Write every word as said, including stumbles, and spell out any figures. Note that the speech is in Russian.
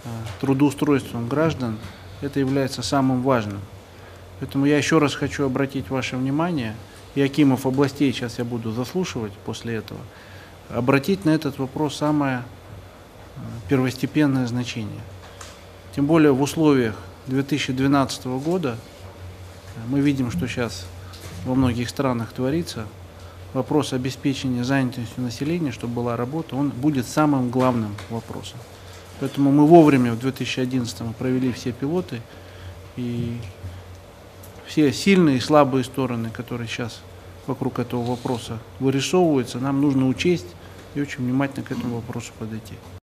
трудоустройством граждан, это является самым важным. Поэтому я еще раз хочу обратить ваше внимание, и акимов областей сейчас я буду заслушивать после этого, обратить на этот вопрос самое первостепенное значение. Тем более в условиях две тысячи двенадцатого года мы видим, что сейчас во многих странах творится. Вопрос обеспечения занятостью населения, чтобы была работа, он будет самым главным вопросом. Поэтому мы вовремя в две тысячи одиннадцатом провели все пилоты, и все сильные и слабые стороны, которые сейчас вокруг этого вопроса вырисовываются, нам нужно учесть и очень внимательно к этому вопросу подойти.